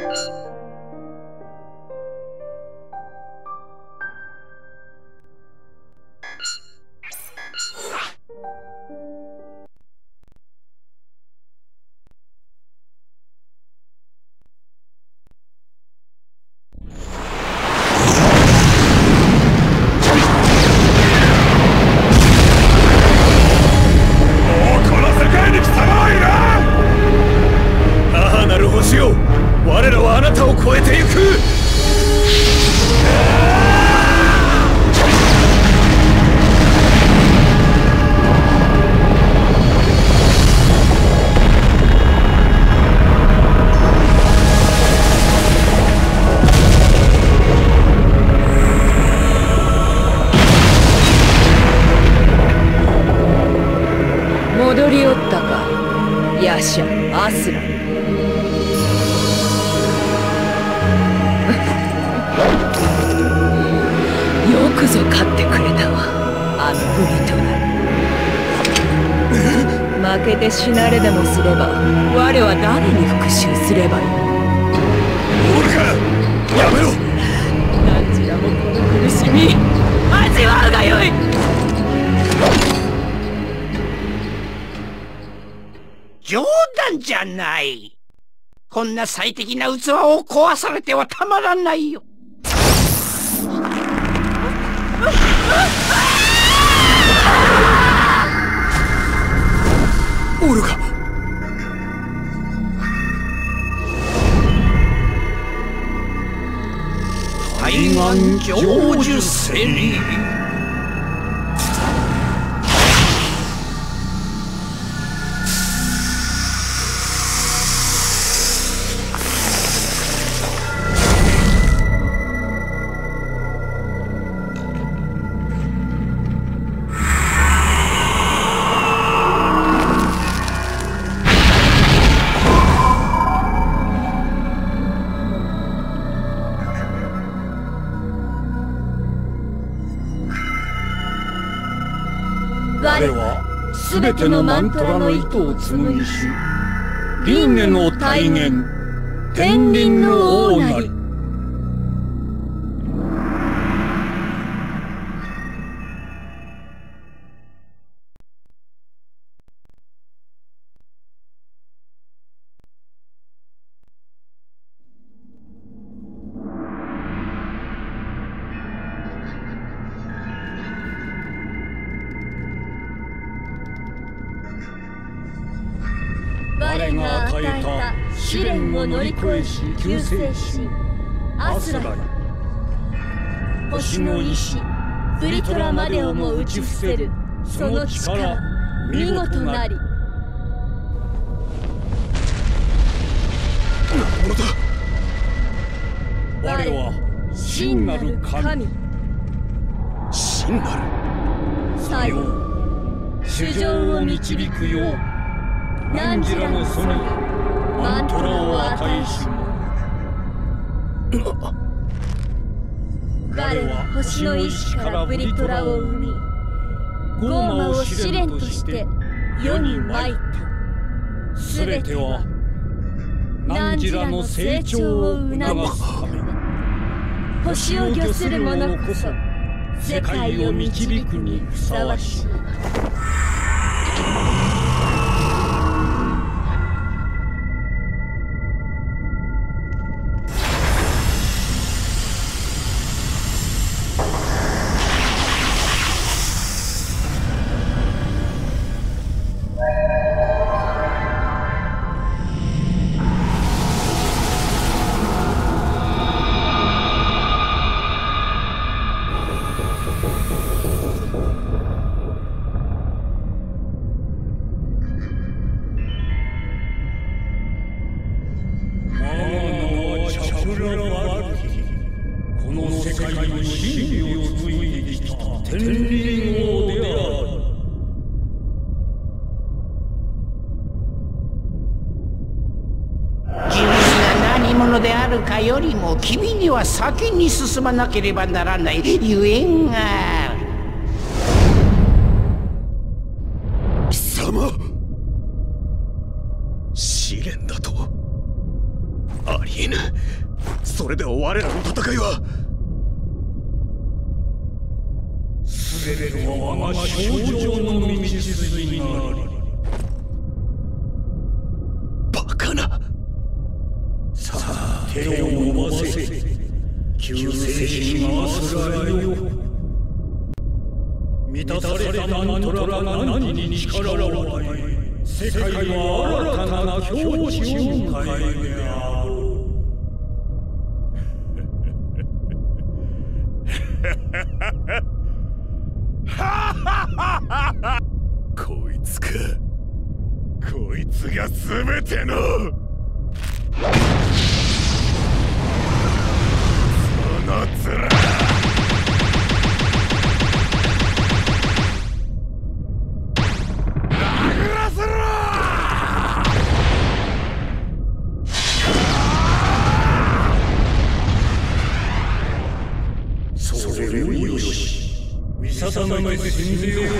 戻りおったか、ヤシャ・アスラ。よくぞ勝ってくれたわ、あのブリトラ。負けて死なれでもすれば、我は誰に復讐すればいい。 オルカ、やめろ。 何時らもこの苦しみ、味わうがよい。 冗談じゃない。こんな最適な器を壊されてはたまらないよ。 オルカ。 対岸成就せり。 我はすべてのマントラの糸を紡ぎし、輪廻の大元、天輪の王なり。我が与えた試練を乗り越えし救世しアスラル、星の意志ブリトラまでをも打ち伏せるその力見事なり。何者だ。我は真なる神。真なる。さよう。主情を導くよう汝らの祖にマントラを与えし者。我は星の意志からブリトラを生み、ゴーマを試練として世にまいた。すべては汝らの成長を促すため。星を御する者こそ世界を導くにふさわしい。この世界の真理を紡いできた天輪王である。 自分が何者であるかよりも君には先に進まなければならないゆえんがある。 貴様、試練だと。 ありえぬ。それでは我らの戦いは全ては我が少女の道筋になり。 バカな。 さあ手を伸ばせ。救世主があすらえよ。満たされたマントラが何に力を与え、世界は新たな境地を迎えるであろう。 こいつか。こいつが全てのその面。殴らせろ。 それをよし、見定めて進ぜよう。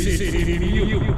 せてみよう。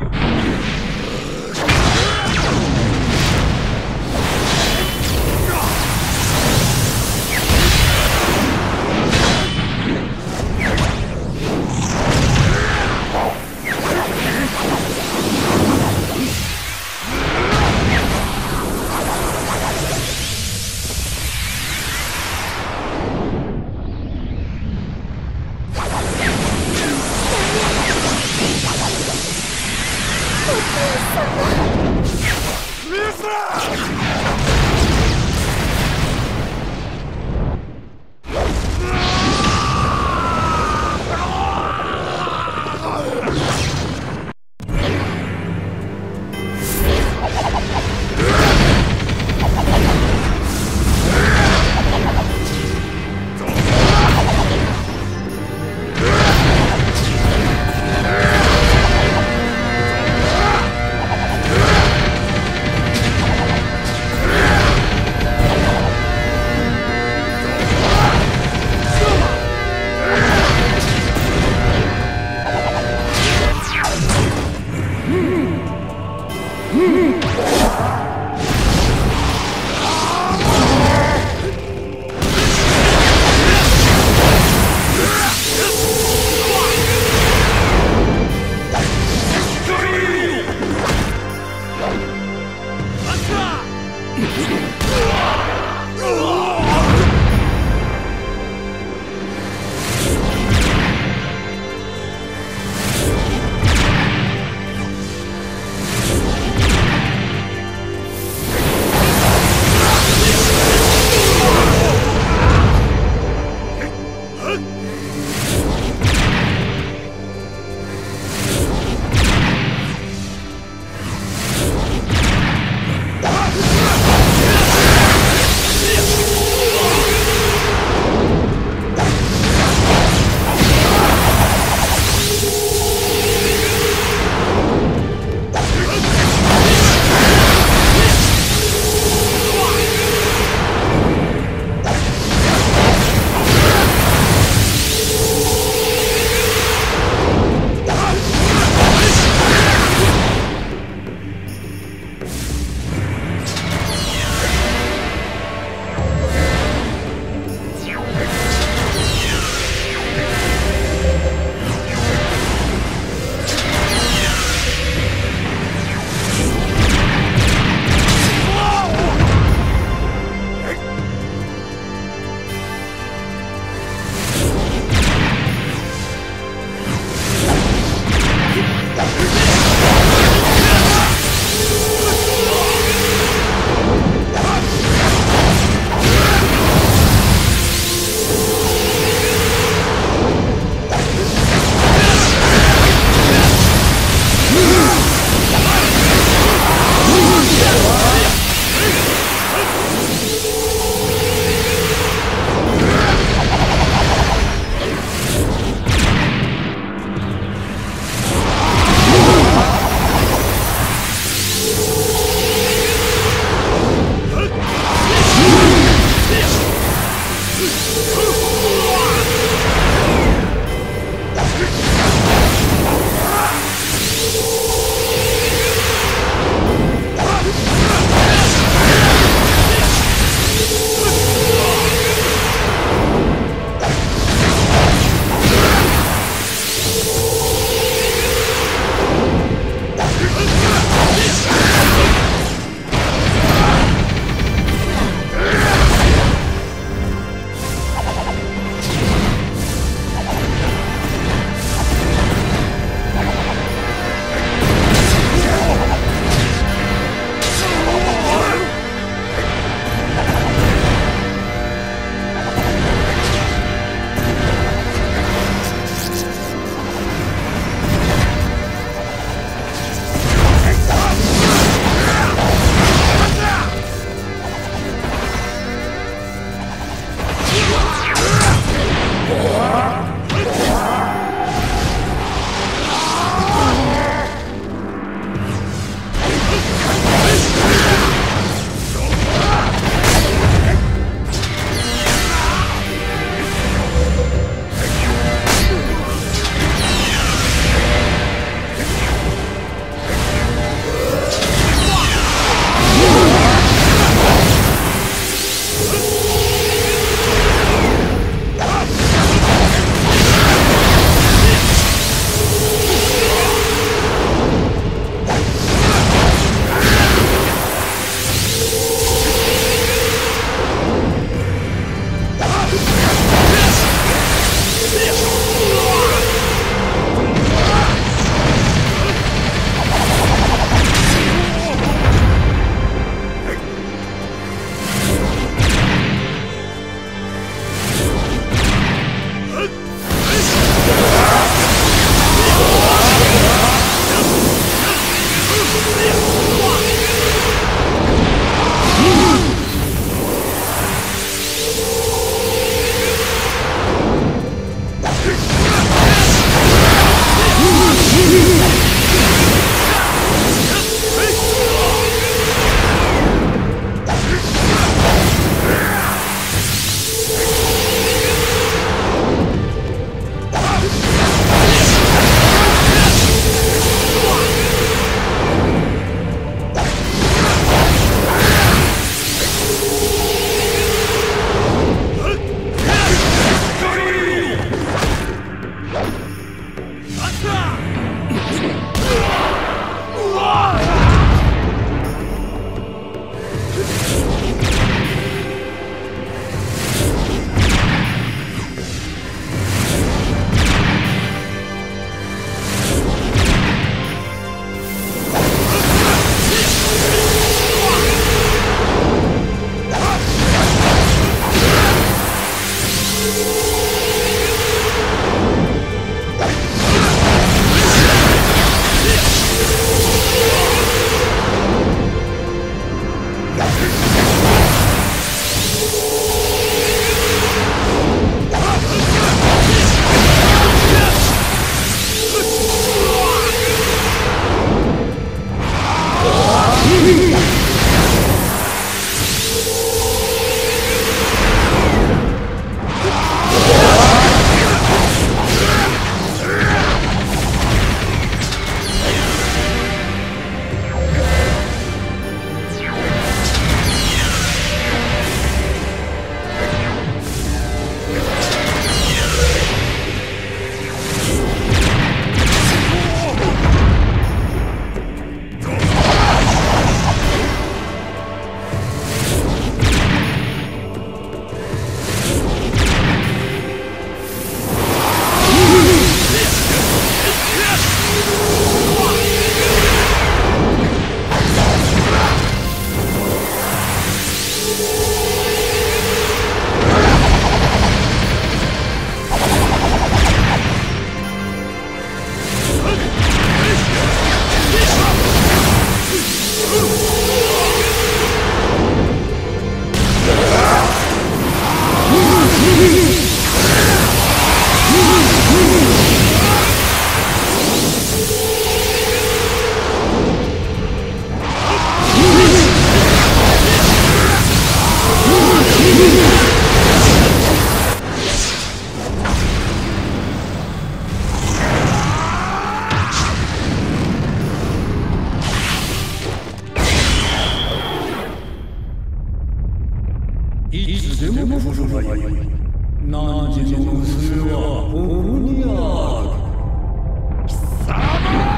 でも来るがいい。汝の娘はここにある。貴様！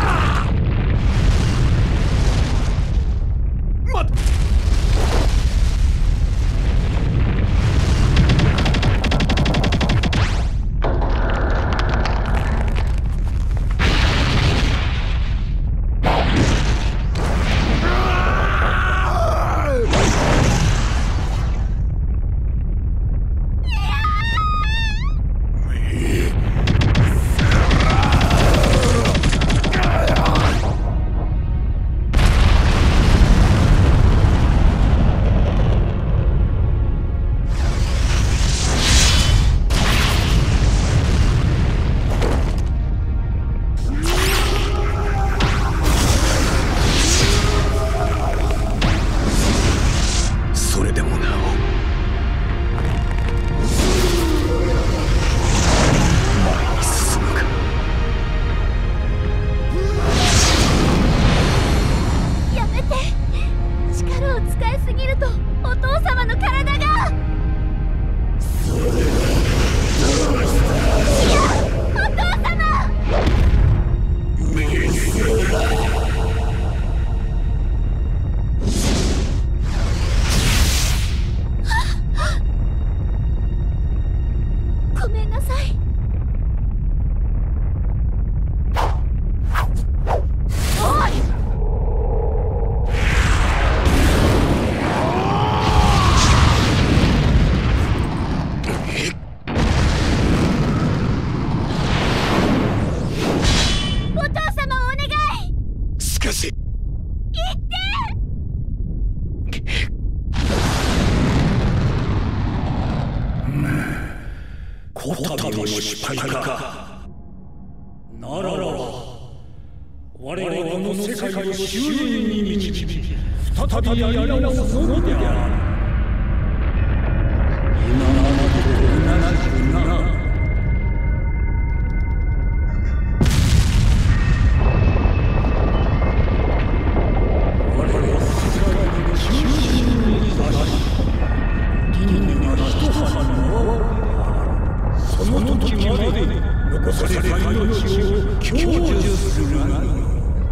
待っ！こたびも失敗か。ならば我々はこの世界を終焉に導き再びやり直すものである。今までと同じくな。その時まで残された命を享受するがいい。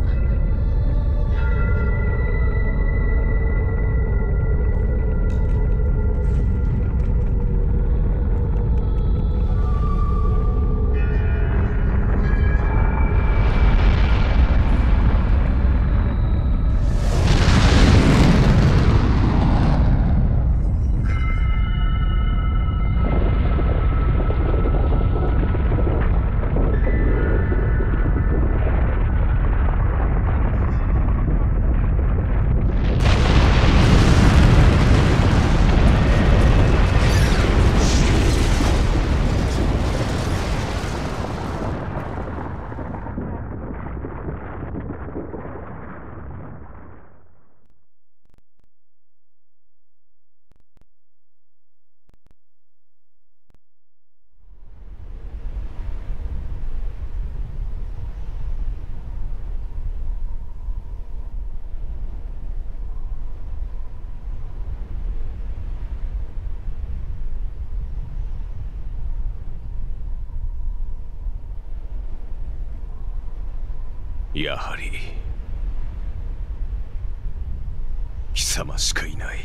やはり貴様しかいない。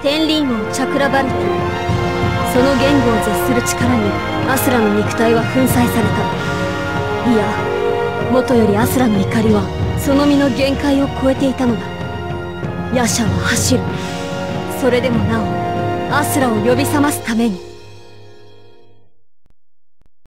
天輪王チャクラバルティ。その言語を絶する力にアスラの肉体は粉砕された。いや、もとよりアスラの怒りはその身の限界を超えていたのだ。夜叉は走る。それでもなおアスラを呼び覚ますために。